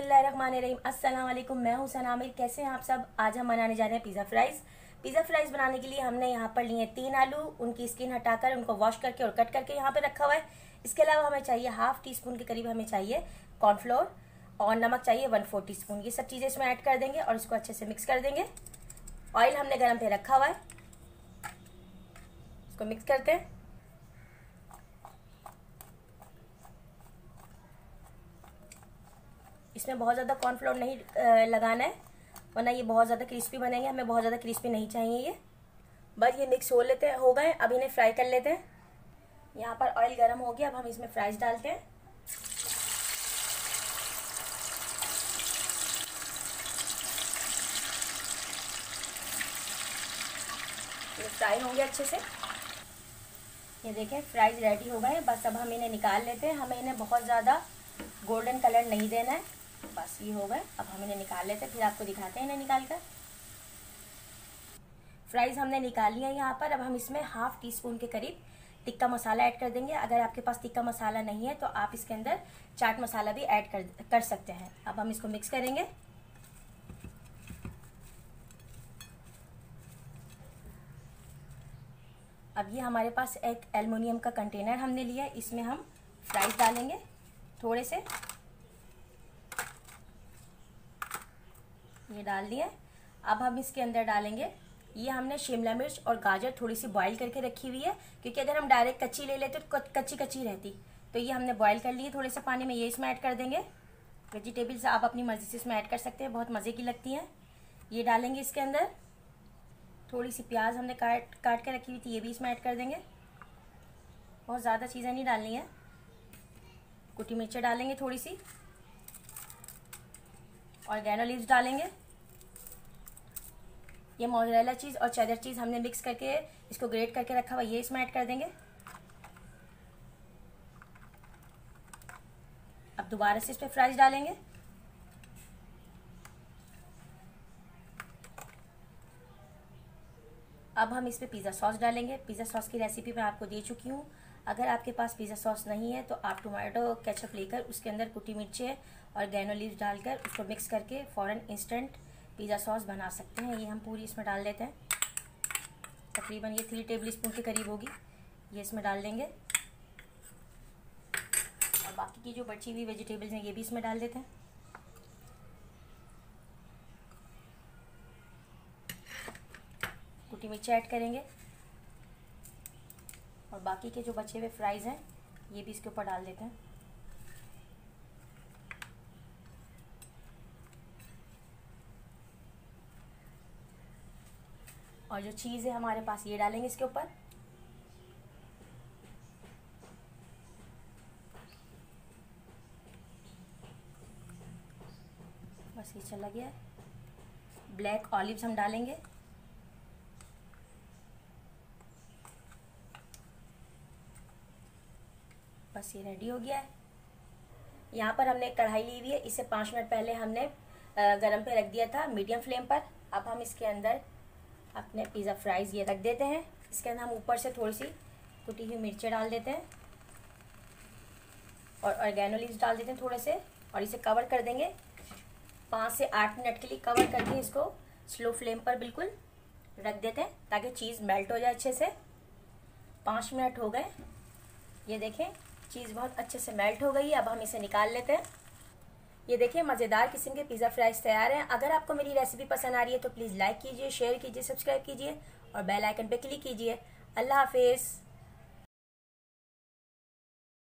बिस्मिल्लाहिर्रहमानिर्रहीम। अस्सलाम वालेकुम। मैं हूं सना आमिर। कैसे हैं आप सब। आज हम बनाने जा रहे हैं पिज़्ज़ा फ्राइज़। पिज़्ज़ा फ्राइज़ बनाने के लिए हमने यहाँ पर लिए 3 आलू। उनकी स्किन हटाकर उनको वॉश करके और कट करके यहाँ पर रखा हुआ है। इसके अलावा हमें चाहिए हाफ टी स्पून के करीब हमें चाहिए कॉर्नफ्लोर और नमक चाहिए 1/4 टीस्पून। ये सब चीज़ें इसमें ऐड कर देंगे और इसको अच्छे से मिक्स कर देंगे। ऑयल हमने गर्म पे रखा हुआ है, इसको मिक्स करते हैं। इसमें बहुत ज़्यादा कॉर्नफ्लोर नहीं लगाना है, वरना ये बहुत ज़्यादा क्रिस्पी बनेंगे। हमें बहुत ज़्यादा क्रिस्पी नहीं चाहिए ये। बस ये मिक्स हो गए। अब इन्हें फ्राई कर लेते हैं। यहाँ पर ऑयल गर्म हो गया। अब हम इसमें फ्राइज डालते हैं। ये फ्राई होंगे अच्छे से। ये देखें फ्राइज रेडी हो गए। बस अब हम इन्हें निकाल लेते हैं। हमें इन्हें बहुत ज़्यादा गोल्डन कलर नहीं देना है। बस ये हो गए। अब हम इन्हें निकाल लेते हैं, फिर आपको दिखाते हैं इन्हें निकाल कर। फ्राइज़ हमने निकाल लिया यहाँ पर। अब हम इसमें हाफ टी स्पून के करीब टिक्का मसाला ऐड कर देंगे। अगर आपके पास टिक्का मसाला नहीं है तो आप इसके अंदर चाट मसाला भी ऐड कर सकते हैं। अब हम इसको मिक्स करेंगे। अब ये हमारे पास एक एल्युमिनियम का कंटेनर हमने लिया है। इसमें हम फ्राइज़ डालेंगे थोड़े से। ये डाल दिए। अब हम इसके अंदर डालेंगे, ये हमने शिमला मिर्च और गाजर थोड़ी सी बॉईल करके रखी हुई है, क्योंकि अगर हम डायरेक्ट कच्ची ले लेते तो कच्ची कच्ची रहती। तो ये हमने बॉईल कर ली है थोड़े से पानी में। ये इसमें ऐड कर देंगे। वेजिटेबल्स आप अपनी मर्ज़ी से इसमें ऐड कर सकते हैं, बहुत मज़े की लगती हैं। ये डालेंगे इसके अंदर। थोड़ी सी प्याज हमने काट के रखी हुई थी, ये भी इसमें ऐड कर देंगे। बहुत ज़्यादा चीज़ें नहीं डालनी है। कुटी मिर्चें डालेंगे थोड़ी सी, ऑर्गेनो लीव्स डालेंगे। ये मोज़रेला चीज़ और चेडर चीज़ हमने मिक्स करके इसको ग्रेट करके रखा हुआ, ये इसमें ऐड कर देंगे। अब दोबारा से इस पर फ्राइज डालेंगे। अब हम इस पर पिज़्ज़ा सॉस डालेंगे। पिज़्ज़ा सॉस की रेसिपी मैं आपको दे चुकी हूँ। अगर आपके पास पिज़्ज़ा सॉस नहीं है तो आप टोमेटो केचप लेकर उसके अंदर कुटी मिर्चें और ऑर्गेनो लीव्स डालकर उसको मिक्स करके फ़ौरन इंस्टेंट पिज़्ज़ा सॉस बना सकते हैं। ये हम पूरी इसमें डाल देते हैं। तकरीबन ये 3 टेबल स्पून के करीब होगी। ये इसमें डाल देंगे और बाकी की जो बची हुई वेजिटेबल्स हैं ये भी इसमें डाल देते हैं। कुटी मिर्ची ऐड करेंगे और बाकी के जो बचे हुए फ्राइज़ हैं ये भी इसके ऊपर डाल देते हैं। और जो चीज़ है हमारे पास ये डालेंगे इसके ऊपर। बस ये चला गया। ब्लैक ऑलिव्स हम डालेंगे। बस ये रेडी हो गया है। यहाँ पर हमने एक कढ़ाई ली हुई है। इसे 5 मिनट पहले हमने गरम पे रख दिया था मीडियम फ्लेम पर। अब हम इसके अंदर अपने पिज़्ज़ा फ्राइज़ ये रख देते हैं। इसके अंदर हम ऊपर से थोड़ी सी कुटी हुई मिर्चें डाल देते हैं और ऑर्गेनो लीव्स डाल देते हैं थोड़े से, और इसे कवर कर देंगे 5 से 8 मिनट के लिए। कवर करके इसको स्लो फ्लेम पर बिल्कुल रख देते हैं ताकि चीज़ मेल्ट हो जाए अच्छे से। 5 मिनट हो गए। ये देखें चीज़ बहुत अच्छे से मेल्ट हो गई है। अब हम इसे निकाल लेते हैं। ये देखिए मज़ेदार किस्म के पिज़्ज़ा फ्राइज़ तैयार हैं। अगर आपको मेरी रेसिपी पसंद आ रही है तो प्लीज़ लाइक कीजिए, शेयर कीजिए, सब्सक्राइब कीजिए और बेल आइकन पे क्लिक कीजिए। अल्लाह हाफिज़।